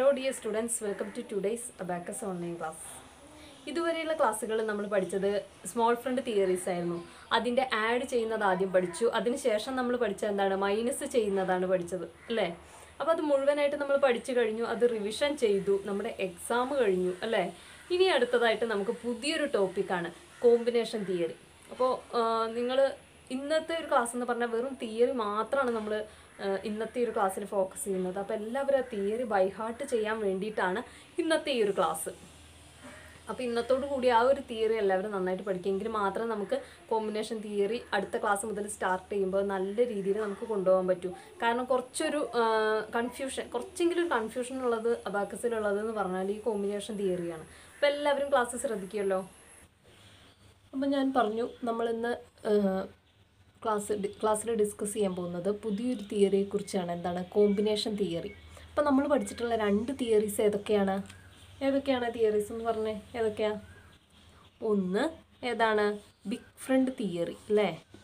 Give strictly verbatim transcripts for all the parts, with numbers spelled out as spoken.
Hello dear students, welcome to today's ABACUS online class. ഇതുവരെയുള്ള ക്ലാസ്സുകളിൽ നമ്മൾ പഠിച്ചത് സ്മോൾ ഫ്രണ്ട് തിയറീസ് ആയിരുന്നു. അതിൻ്റെ ആഡ് ചെയ്യുന്നത് ആദ്യം പഠിച്ചു. അതിനുശേഷം നമ്മൾ പഠിച്ചത് എന്താണ്? മൈനസ് ചെയ്യുന്നതാണ് പഠിച്ചത് അല്ലേ? അപ്പോൾ അത് മുഴുവനായിട്ട് നമ്മൾ പഠിച്ചു കഴിഞ്ഞു. അത് റിവിഷൻ ചെയ്തു. നമ്മുടെ എക്സാം കഴിഞ്ഞു അല്ലേ? ഇനി അടുത്തതായിട്ട് നമുക്ക് പുതിയൊരു ടോപ്പിക്കാണ് കോമ്പിനേഷൻ തിയറി. അപ്പോൾ നിങ്ങൾ ഇന്നത്തെ ഒരു ക്ലാസ് എന്ന് പറഞ്ഞാൽ വെറും തിയറി മാത്രമാണ് നമ്മൾ ഇന്നത്തെ ഒരു ക്ലാസ്സിൽ ഫോക്കസ് ചെയ്യുന്നത്. അപ്പോൾ എല്ലാവരും ആ തിയറി ബൈ ഹാർട്ട് ചെയ്യാൻ വേണ്ടിയിട്ടാണ് ഇന്നത്തെ ഈ ഒരു ക്ലാസ്. അപ്പോൾ ഇന്നത്തോടു കൂടി ആ ഒരു തിയറി എല്ലാവരും നന്നായിട്ട് പഠിക്കുമെങ്കിൽ മാത്രം നമുക്ക് കോമ്പിനേഷൻ തിയറി അടുത്ത ക്ലാസ് മുതൽ സ്റ്റാർട്ട് ചെയ്യുമ്പോൾ നല്ല രീതിയിൽ നമുക്ക് കൊണ്ടുപോകാൻ പറ്റും. കാരണം കുറച്ചൊരു കൺഫ്യൂഷൻ കുറച്ചെങ്കിലും ഒരു കൺഫ്യൂഷൻ ഉള്ളത് അബാക്കസിലുള്ളതെന്ന് പറഞ്ഞാൽ ഈ കോമ്പിനേഷൻ തിയറിയാണ്. അപ്പോൾ എല്ലാവരും ക്ലാസ് ശ്രദ്ധിക്കുമല്ലോ. അപ്പോൾ ഞാൻ പറഞ്ഞു നമ്മളിന്ന് ക്ലാസ് ക്ലാസ്സിൽ ഡിസ്കസ് ചെയ്യാൻ പോകുന്നത് പുതിയൊരു തിയറിയെക്കുറിച്ചാണ്. എന്താണ്? Combination theory. അപ്പോൾ നമ്മൾ പഠിച്ചിട്ടുള്ള രണ്ട് തിയറീസ് ഏതൊക്കെയാണ് ഏതൊക്കെയാണ് തിയറീസ് എന്ന് പറഞ്ഞേ? ഏതൊക്കെയാ? ഒന്ന് ഏതാണ്? ബിഗ് ഫ്രണ്ട് തിയറി അല്ലേ?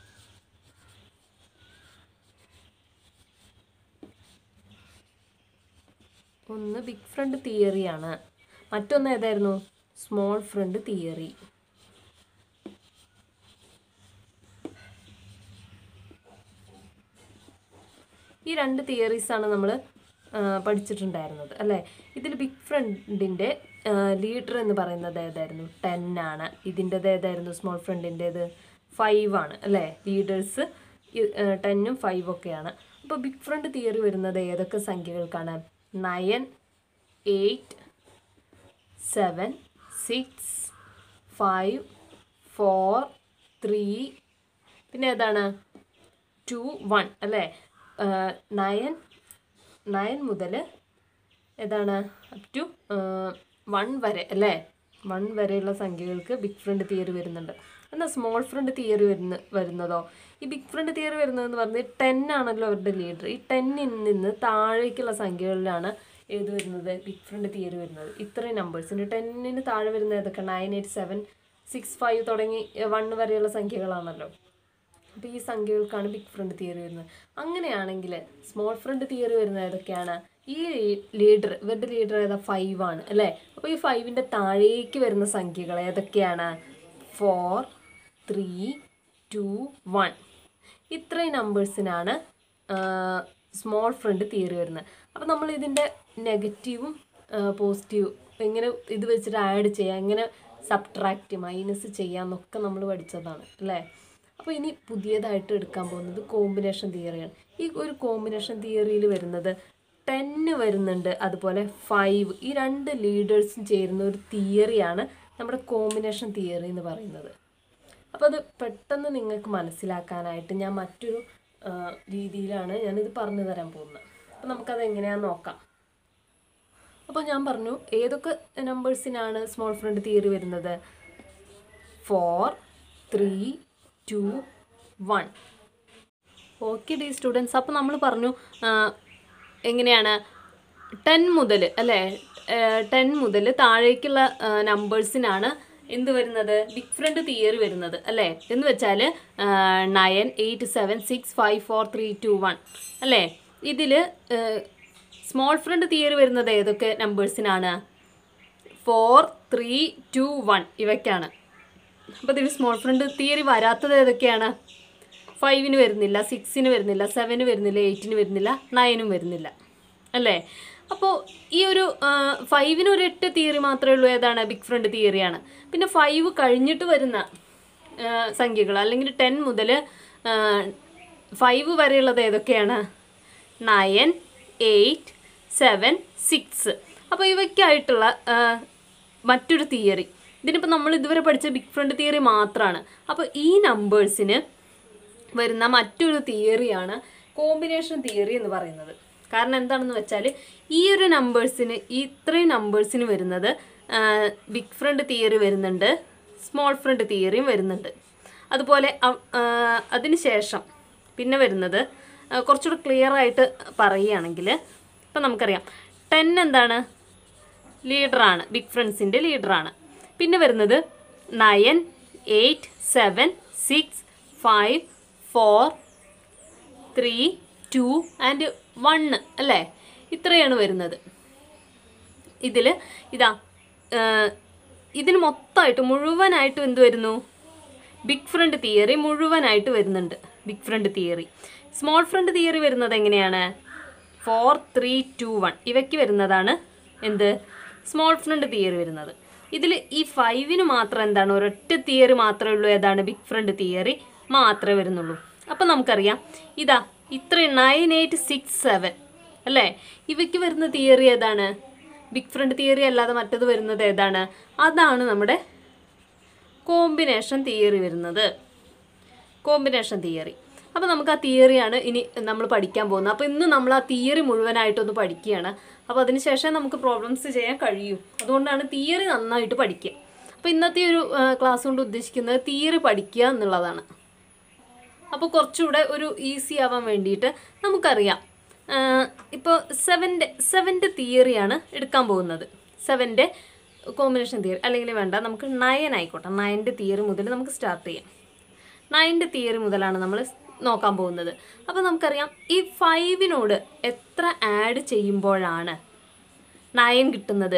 ഒന്ന് ബിഗ് ഫ്രണ്ട് തിയറിയാണ്. മറ്റൊന്ന് ഏതായിരുന്നു? Small friend theory. ഈ രണ്ട് തിയറീസാണ് നമ്മൾ പഠിച്ചിട്ടുണ്ടായിരുന്നത് അല്ലേ? ഇതിൽ ബിഗ് ഫ്രണ്ടിൻ്റെ ലീഡർ എന്ന് പറയുന്നത് ഏതായിരുന്നു? ടെൻ ആണ്. ഇതിൻ്റെത് ഏതായിരുന്നു? സ്മോൾ ഫ്രണ്ടിൻ്റേത് ഫൈവ് ആണ് അല്ലേ? ലീഡേഴ്സ് ടെന്നും ഫൈവ് ഒക്കെയാണ്. അപ്പോൾ ബിഗ് ഫ്രണ്ട് തിയറി വരുന്നത് ഏതൊക്കെ സംഖ്യകൾക്കാണ്? Nine, eight, seven, six, five, four, three, പിന്നെ ഏതാണ്? ടു, വൺ അല്ലേ? നയൻ നയൻ മുതൽ ഏതാണ്? അപ് ടു വൺ വരെ അല്ലേ? വൺ വരെയുള്ള സംഖ്യകൾക്ക് ബിഗ് ഫ്രണ്ട് തിയറി വരുന്നുണ്ട്. എന്നാൽ സ്മോൾ ഫ്രണ്ട് തിയറി വരുന്ന വരുന്നതോ ഈ ബിഗ് ഫ്രണ്ട് തിയറി വരുന്നതെന്ന് പറഞ്ഞാൽ ടെൻ ആണല്ലോ അവരുടെ ലീഡർ. ഈ ടെന്നിൽ നിന്ന് താഴേക്കുള്ള സംഖ്യകളിലാണ് ഏത് വരുന്നത്? ബിഗ് ഫ്രണ്ട് തിയറി വരുന്നത്. ഇത്രയും നമ്പേഴ്സിന് ടെന്നിന് താഴെ വരുന്ന ഏതൊക്കെ? Nine, eight, seven, six, five തുടങ്ങി വൺ വരെയുള്ള സംഖ്യകളാണല്ലോ. അപ്പോൾ ഈ സംഖ്യകൾക്കാണ് ബിഗ് ഫ്രണ്ട് തിയറി വരുന്നത്. അങ്ങനെയാണെങ്കിൽ സ്മോൾ ഫ്രണ്ട് തിയറി വരുന്നത് ഏതൊക്കെയാണ്? ഈ ലീഡർ ഇവരുടെ ലീഡർ ഏതാ? ഫൈവ് ആണ് അല്ലേ? അപ്പോൾ ഈ ഫൈവിൻ്റെ താഴേക്ക് വരുന്ന സംഖ്യകൾ ഏതൊക്കെയാണ്? Four, three, two, one. ഇത്രയും നമ്പേഴ്സിനാണ് സ്മോൾ ഫ്രണ്ട് തിയറി വരുന്നത്. അപ്പോൾ നമ്മൾ ഇതിൻ്റെ നെഗറ്റീവും പോസിറ്റീവും എങ്ങനെ ഇത് വെച്ചിട്ട് ആഡ് ചെയ്യാം, എങ്ങനെ സബ്ട്രാക്റ്റ് മൈനസ് ചെയ്യാമെന്നൊക്കെ നമ്മൾ പഠിച്ചതാണ് അല്ലേ? അപ്പോൾ ഇനി പുതിയതായിട്ട് എടുക്കാൻ പോകുന്നത് കോമ്പിനേഷൻ തിയറിയാണ്. ഈ ഒരു കോമ്പിനേഷൻ തിയറിയിൽ വരുന്നത് ടെന്ന് വരുന്നുണ്ട്, അതുപോലെ ഫൈവ്. ഈ രണ്ട് ലീഡേഴ്സും ചേരുന്ന ഒരു തിയറിയാണ് നമ്മുടെ കോമ്പിനേഷൻ തിയറി എന്ന് പറയുന്നത്. അപ്പോൾ അത് പെട്ടെന്ന് നിങ്ങൾക്ക് മനസ്സിലാക്കാനായിട്ട് ഞാൻ മറ്റൊരു രീതിയിലാണ് ഞാനിത് പറഞ്ഞു തരാൻ പോകുന്നത്. അപ്പോൾ നമുക്കത് എങ്ങനെയാണെന്ന് നോക്കാം. അപ്പോൾ ഞാൻ പറഞ്ഞു ഏതൊക്കെ നമ്പേഴ്സിനാണ് സ്മോൾ ഫ്രണ്ട് തിയറി വരുന്നത്? Four, three, two, one. Okay the students. അപ്പോൾ നമ്മൾ പറഞ്ഞു എങ്ങനെയാണ് ടെൻ മുതൽ അല്ലേ? ടെൻ മുതൽ താഴേക്കുള്ള നമ്പേഴ്സിനാണ് എന്ത് വരുന്നത്? ബിഗ് ഫ്രണ്ട് തിയറി വരുന്നത് അല്ലേ? എന്ന് വെച്ചാൽ nine, eight, seven, six, five, four, three, two, one അല്ലേ? ഇതിൽ സ്മോൾ ഫ്രണ്ട് തിയറി വരുന്നത് ഏതൊക്കെ നമ്പേഴ്സിനാണ്? ഫോർ, ത്രീ, ടു, വൺ ഇവയ്ക്കാണ്. അപ്പോൾ ഇതിൽ സ്മോൾ ഫ്രണ്ട് തിയറി വരാത്തത് ഏതൊക്കെയാണ്? ഫൈവിന് വരുന്നില്ല, സിക്സിന് വരുന്നില്ല, സെവന് വരുന്നില്ല, എയ്റ്റിന് വരുന്നില്ല, നയനും വരുന്നില്ല അല്ലേ? അപ്പോൾ ഈ ഒരു ഫൈവിന് ഒരു എട്ട് തിയറി മാത്രമേ ഉള്ളൂ. ഏതാണ്? ബിഗ് ഫ്രണ്ട് തിയറിയാണ്. പിന്നെ ഫൈവ് കഴിഞ്ഞിട്ട് വരുന്ന സംഖ്യകൾ അല്ലെങ്കിൽ ടെൻ മുതൽ ഫൈവ് വരെയുള്ളത് ഏതൊക്കെയാണ്? Nine, eight, seven, six. അപ്പോൾ ഇവയ്ക്കായിട്ടുള്ള മറ്റൊരു തിയറി. ഇതിനിപ്പോൾ നമ്മൾ ഇതുവരെ പഠിച്ച ബിഗ് ഫ്രണ്ട് തിയറി മാത്രമാണ്. അപ്പോൾ ഈ നമ്പേഴ്സിന് വരുന്ന മറ്റൊരു തിയറിയാണ് കോമ്പിനേഷൻ തിയറി എന്ന് പറയുന്നത്. കാരണം എന്താണെന്ന് വെച്ചാൽ ഈ ഒരു നമ്പേഴ്സിന് ഈ ഇത്രയും നമ്പേഴ്സിന് വരുന്നത് ബിഗ് ഫ്രണ്ട് തിയറി വരുന്നുണ്ട്, സ്മോൾ ഫ്രണ്ട് തിയറിയും വരുന്നുണ്ട്. അതുപോലെ അതിന് ശേഷം പിന്നെ വരുന്നത് കുറച്ചുകൂടി ക്ലിയർ ആയിട്ട് പറയുകയാണെങ്കിൽ ഇപ്പം നമുക്കറിയാം ടെൻ എന്താണ്? ലീഡറാണ്, ബിഗ് ഫ്രണ്ട്സിൻ്റെ ലീഡറാണ്. പിന്നെ വരുന്നത് nine, eight, seven, six, five, four, three, two and one അല്ലേ? ഇത്രയാണ് വരുന്നത്. ഇതിൽ ഇതാ ഇതിന് മൊത്തമായിട്ട് മുഴുവനായിട്ടും എന്ത് വരുന്നു? ബിഗ് ഫ്രണ്ട് തിയറി മുഴുവനായിട്ട് വരുന്നുണ്ട്. Big friend theory. Small friend theory വരുന്നത് എങ്ങനെയാണ്? ഫോർ ത്രീ ടു വൺ ഇവയ്ക്ക് വരുന്നതാണ് എന്ത്? സ്മോൾ ഫ്രണ്ട് തിയറി വരുന്നത്. ഇതിൽ ഈ ഫൈവിന് മാത്രം എന്താണ്? ഒരൊറ്റ തിയറി മാത്രമേ ഉള്ളൂ. ഏതാണ്? ബിഗ് ഫ്രണ്ട് തിയറി മാത്രമേ വരുന്നുള്ളൂ. അപ്പം നമുക്കറിയാം ഇതാ ഇത്രയും നയൻ എയ്റ്റ് സിക്സ് സെവൻ അല്ലേ? ഇവയ്ക്ക് വരുന്ന തിയറി ഏതാണ്? ബിഗ് ഫ്രണ്ട് തിയറി അല്ലാതെ മറ്റത് വരുന്നത് ഏതാണ്? അതാണ് നമ്മുടെ കോമ്പിനേഷൻ തിയറി വരുന്നത്. Combination theory. അപ്പോൾ നമുക്ക് ആ തിയറിയാണ് ഇനി നമ്മൾ പഠിക്കാൻ പോകുന്നത്. അപ്പോൾ ഇന്ന് നമ്മൾ ആ തിയറി മുഴുവനായിട്ടൊന്ന് പഠിക്കുകയാണ്. അപ്പോൾ അതിന് ശേഷം നമുക്ക് പ്രോബ്ലംസ് ചെയ്യാൻ കഴിയും. അതുകൊണ്ടാണ് തിയറി നന്നായിട്ട് പഠിക്കുക. അപ്പോൾ ഇന്നത്തെ ഒരു ക്ലാസ് കൊണ്ട് ഉദ്ദേശിക്കുന്നത് തിയറി പഠിക്കുക എന്നുള്ളതാണ്. അപ്പോൾ കുറച്ചുകൂടെ ഒരു ഈസി ആവാൻ വേണ്ടിയിട്ട് നമുക്കറിയാം ഇപ്പോൾ സെവൻ്റെ സെവൻ്റെ തിയറിയാണ് എടുക്കാൻ പോകുന്നത്. സെവൻ്റെ കോമ്പിനേഷൻ തിയറി അല്ലെങ്കിൽ വേണ്ട നമുക്ക് നയൻ ആയിക്കോട്ടെ. നയൻ്റെ തിയറി മുതൽ നമുക്ക് സ്റ്റാർട്ട് ചെയ്യാം. നയൻ്റെ തിയറി മുതലാണ് നമ്മൾ നോക്കാൻ പോകുന്നത്. അപ്പോൾ നമുക്കറിയാം ഈ ഫൈവിനോട് എത്ര ആഡ് ചെയ്യുമ്പോഴാണ് നയൻ കിട്ടുന്നത്?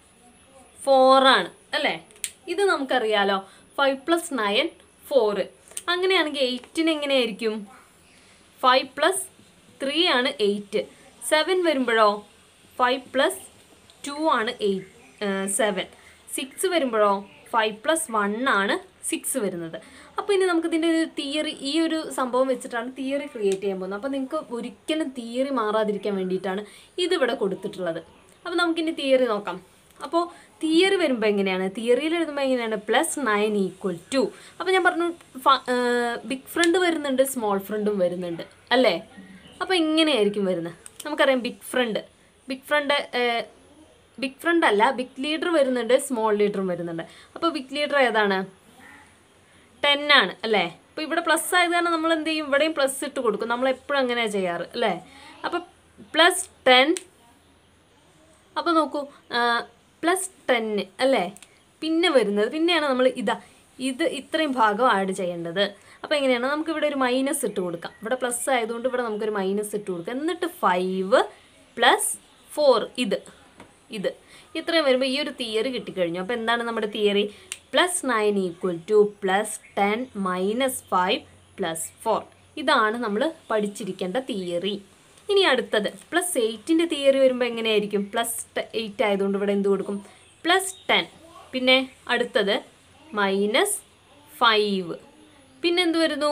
ഫോറാണ് അല്ലേ? ഇത് നമുക്കറിയാലോ. Five plus nine four. അങ്ങനെയാണെങ്കിൽ എയ്റ്റിന് എങ്ങനെയായിരിക്കും? ഫൈവ് പ്ലസ് ത്രീ ആണ് എയ്റ്റ്. സെവൻ വരുമ്പോഴോ ഫൈവ് പ്ലസ് ടു ആണ് എയ്റ്റ് സെവൻ. സിക്സ് വരുമ്പോഴോ ഫൈവ് പ്ലസ് വൺ ആണ് സിക്സ് വരുന്നത്. അപ്പോൾ ഇനി നമുക്കിതിൻ്റെ ഒരു തിയറി, ഈ ഒരു സംഭവം വെച്ചിട്ടാണ് തിയറി ക്രിയേറ്റ് ചെയ്യാൻ പോകുന്നത്. അപ്പോൾ നിങ്ങൾക്ക് ഒരിക്കലും തിയറി മാറാതിരിക്കാൻ വേണ്ടിയിട്ടാണ് ഇതിവിടെ കൊടുത്തിട്ടുള്ളത്. അപ്പോൾ നമുക്കിനി തിയറി നോക്കാം. അപ്പോൾ തിയറി വരുമ്പോൾ എങ്ങനെയാണ്? തിയറിയിൽ എഴുതുമ്പോൾ എങ്ങനെയാണ്? Plus nine equal to. അപ്പോൾ ഞാൻ പറഞ്ഞു ബിഗ് ഫ്രണ്ട് വരുന്നുണ്ട്, സ്മോൾ ഫ്രണ്ടും വരുന്നുണ്ട് അല്ലേ? അപ്പോൾ ഇങ്ങനെയായിരിക്കും വരുന്നത്. നമുക്കറിയാം big friend big friend big friend അല്ല, ബിഗ് ലീഡർ വരുന്നുണ്ട്, സ്മോൾ ലീഡറും വരുന്നുണ്ട്. അപ്പോൾ ബിഗ് ലീഡർ ഏതാണ്? ടെൻ ആണ് അല്ലേ? അപ്പോൾ ഇവിടെ പ്ലസ് ആയത് കാരണം നമ്മൾ എന്ത് ചെയ്യും? ഇവിടെയും പ്ലസ് ഇട്ട് കൊടുക്കും. നമ്മൾ എപ്പോഴും അങ്ങനെയാണ് ചെയ്യാറ് അല്ലേ? അപ്പോൾ പ്ലസ് ടെൻ. അപ്പോൾ നോക്കൂ, പ്ലസ് ടെന്ന് അല്ലേ? പിന്നെ വരുന്നത് പിന്നെയാണ് നമ്മൾ ഇതാ ഇത് ഇത്രയും ഭാഗം ആഡ് ചെയ്യേണ്ടത്. അപ്പോൾ എങ്ങനെയാണ്? നമുക്കിവിടെ ഒരു മൈനസ് ഇട്ട് കൊടുക്കാം. ഇവിടെ പ്ലസ് ആയതുകൊണ്ട് ഇവിടെ നമുക്കൊരു മൈനസ് ഇട്ട് കൊടുക്കാം. എന്നിട്ട് ഫൈവ് പ്ലസ് ഫോർ ഇത് ഇത് ഇത്രയും വരുമ്പോൾ ഈ ഒരു തിയറി കിട്ടിക്കഴിഞ്ഞു. അപ്പോൾ എന്താണ് നമ്മുടെ theory? Plus nine equal to plus ten minus five plus four. ഇതാണ് നമ്മൾ പഠിച്ചിരിക്കേണ്ട തിയറി. ഇനി അടുത്തത് പ്ലസ് എയ്റ്റിൻ്റെ തിയറി വരുമ്പോൾ എങ്ങനെയായിരിക്കും? പ്ലസ് എയ്റ്റ് ആയതുകൊണ്ട് ഇവിടെ എന്ത് കൊടുക്കും? Plus ten. പിന്നെ അടുത്തത് മൈനസ് ഫൈവ്. പിന്നെ എന്ത് വരുന്നു?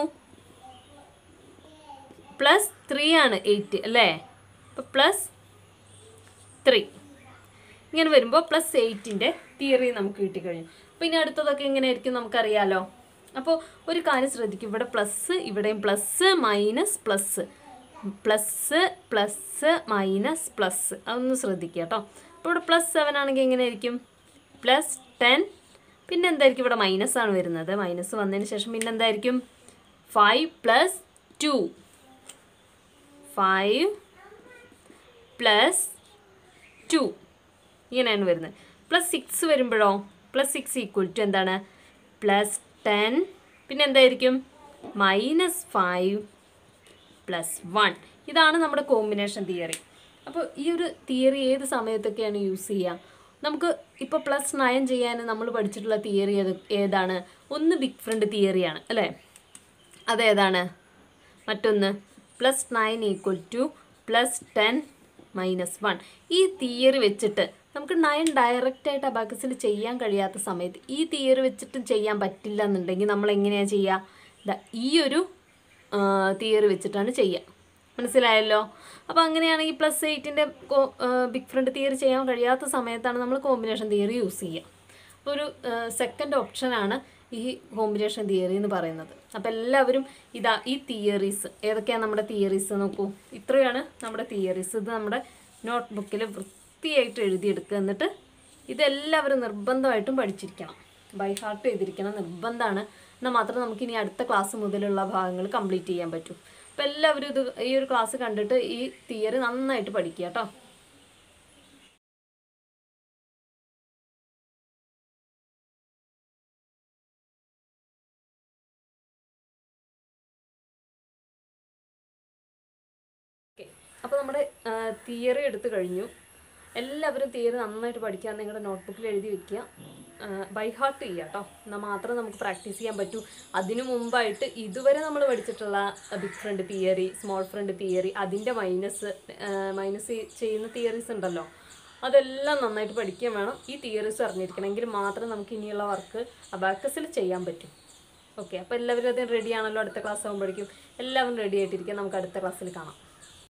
പ്ലസ് ത്രീ ആണ് എയ്റ്റ് അല്ലേ? അപ്പോൾ പ്ലസ് ത്രീ. ഇങ്ങനെ വരുമ്പോൾ പ്ലസ് എയ്റ്റിൻ്റെ തിയറി നമുക്ക് കിട്ടിക്കഴിഞ്ഞു. അപ്പോൾ ഇനി അടുത്തതൊക്കെ എങ്ങനെയായിരിക്കും നമുക്കറിയാലോ. അപ്പോൾ ഒരു കാര്യം ശ്രദ്ധിക്കും, ഇവിടെ പ്ലസ് ഇവിടെയും plus minus plus plus plus minus plus അതൊന്ന് ശ്രദ്ധിക്കുക കേട്ടോ. അപ്പോൾ ഇവിടെ പ്ലസ് സെവൻ ആണെങ്കിൽ എങ്ങനെയായിരിക്കും? Plus ten. പിന്നെ എന്തായിരിക്കും? ഇവിടെ മൈനസ് ആണ് വരുന്നത്. മൈനസ് വന്നതിന് ശേഷം പിന്നെ എന്തായിരിക്കും? Five plus two five plus two ഇങ്ങനെയാണ് വരുന്നത്. പ്ലസ് സിക്സ് വരുമ്പോഴോ പ്ലസ് സിക്സ് ഈക്വൽ ടു എന്താണ്? Plus ten. പിന്നെ എന്തായിരിക്കും? Minus five plus one. ഇതാണ് നമ്മുടെ കോമ്പിനേഷൻ തിയറി. അപ്പോൾ ഈ ഒരു തിയറി ഏത് സമയത്തൊക്കെയാണ് യൂസ് ചെയ്യുക? നമുക്ക് ഇപ്പോൾ പ്ലസ് നയൻ ചെയ്യാൻ നമ്മൾ പഠിച്ചിട്ടുള്ള തിയറി ഏത് ഏതാണ്? ഒന്ന് ബിഗ് ഫ്രണ്ട് തിയറിയാണ് അല്ലേ? അതേതാണ്? മറ്റൊന്ന് plus nine equal to plus ten minus one. ഈ തിയറി വെച്ചിട്ട് നമുക്ക് നയൻ ഡയറക്റ്റായിട്ട് അബാക്കസിൽ ചെയ്യാൻ കഴിയാത്ത സമയത്ത് ഈ തിയറി വെച്ചിട്ട് ചെയ്യാൻ പറ്റില്ല എന്നുണ്ടെങ്കിൽ നമ്മൾ എങ്ങനെയാണ് ചെയ്യുക? ഈ ഒരു തിയറി വെച്ചിട്ടാണ് ചെയ്യുക. മനസ്സിലായല്ലോ? അപ്പോൾ അങ്ങനെയാണെങ്കിൽ പ്ലസ് എയ്റ്റിൻ്റെ ബിഗ് ഫ്രണ്ട് തിയറി ചെയ്യാൻ കഴിയാത്ത സമയത്താണ് നമ്മൾ കോമ്പിനേഷൻ തിയറി യൂസ് ചെയ്യുക. അപ്പോൾ ഒരു സെക്കൻഡ് ഓപ്ഷനാണ് ഈ കോമ്പിനേഷൻ തിയറി എന്ന് പറയുന്നത്. അപ്പോൾ എല്ലാവരും ഇതാ ഈ തിയറീസ് ഏതൊക്കെയാണ് നമ്മുടെ തിയറീസ് നോക്കൂ. ഇത്രയാണ് നമ്മുടെ തിയറീസ്. ഇത് നമ്മുടെ നോട്ട് ബുക്കിൽ വൃത്തിയായിട്ട് എഴുതിയെടുക്കുക. എന്നിട്ട് ഇതെല്ലാവരും നിർബന്ധമായിട്ടും പഠിച്ചിരിക്കണം, ബൈ ഹാർട്ട് ചെയ്തിരിക്കണം, നിർബന്ധമാണ്. എന്നാൽ മാത്രമേ നമുക്ക് ഇനി അടുത്ത ക്ലാസ് മുതലുള്ള ഭാഗങ്ങൾ കംപ്ലീറ്റ് ചെയ്യാൻ പറ്റൂ. അപ്പോൾ എല്ലാവരും ഇത് ഈ ഒരു ക്ലാസ് കണ്ടിട്ട് ഈ തിയറി നന്നായിട്ട് പഠിക്കുക കേട്ടോ. ഓക്കെ, അപ്പോൾ നമ്മുടെ തിയറി എടുത്തു കഴിഞ്ഞു. എല്ലാവരും തിയറി നന്നായിട്ട് പഠിക്കുക, നിങ്ങളുടെ നോട്ട്ബുക്കിൽ എഴുതി വെക്കുക, ബൈ ഹാർട്ട് ചെയ്യുക കേട്ടോ. എന്നാൽ മാത്രമേ നമുക്ക് പ്രാക്ടീസ് ചെയ്യാൻ പറ്റൂ. അതിനു മുമ്പായിട്ട് ഇതുവരെ നമ്മൾ പഠിച്ചിട്ടുള്ള big friend theory, small friend theory, അതിൻ്റെ മൈനസ് മൈനസ് ചെയ്യുന്ന തിയറീസ് ഉണ്ടല്ലോ, അതെല്ലാം നന്നായിട്ട് പഠിക്കുകയും വേണം. ഈ തിയറീസ് അറിഞ്ഞിരിക്കണമെങ്കിൽ മാത്രമേ നമുക്ക് ഇനിയുള്ള വർക്ക് അബാക്കസിൽ ചെയ്യാൻ പറ്റും. ഓക്കെ, അപ്പോൾ എല്ലാവരും അത് റെഡി ആണല്ലോ. അടുത്ത ക്ലാസ് ആകുമ്പോഴേക്കും എല്ലാവരും റെഡി ആയിട്ടിരിക്കുക. നമുക്ക് അടുത്ത ക്ലാസ്സിൽ കാണാം.